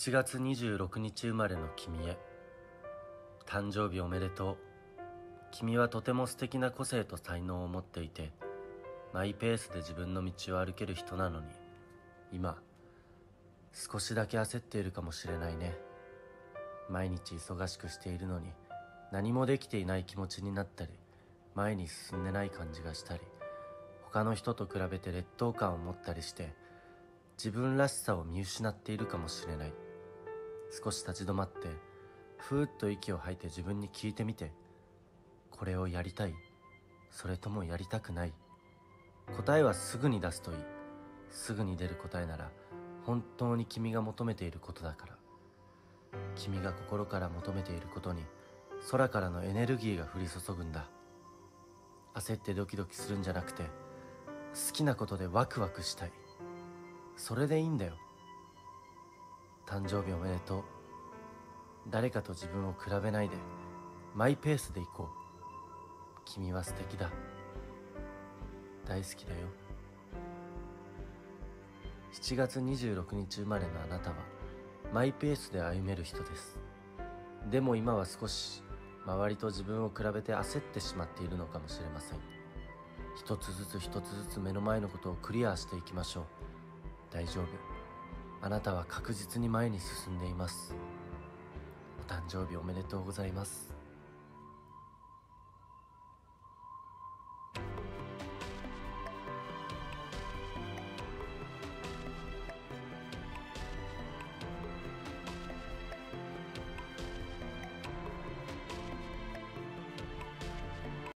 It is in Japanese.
7月26日生まれの君へ。誕生日おめでとう。君はとても素敵な個性と才能を持っていて、マイペースで自分の道を歩ける人なのに、今少しだけ焦っているかもしれないね。毎日忙しくしているのに何もできていない気持ちになったり、前に進んでない感じがしたり、他の人と比べて劣等感を持ったりして、自分らしさを見失っているかもしれない。少し立ち止まってふーっと息を吐いて自分に聞いてみて。これをやりたい？それともやりたくない？答えはすぐに出すといい。すぐに出る答えなら本当に君が求めていることだから。君が心から求めていることに空からのエネルギーが降り注ぐんだ。焦ってドキドキするんじゃなくて、好きなことでワクワクしたい。それでいいんだよ。誕生日おめでとう。誰かと自分を比べないでマイペースでいこう。君は素敵だ。大好きだよ。7月26日生まれのあなたはマイペースで歩める人です。でも今は少し周りと自分を比べて焦ってしまっているのかもしれません。一つずつ一つずつ目の前のことをクリアしていきましょう。大丈夫。あなたは確実に前に進んでいます。お誕生日おめでとうございます。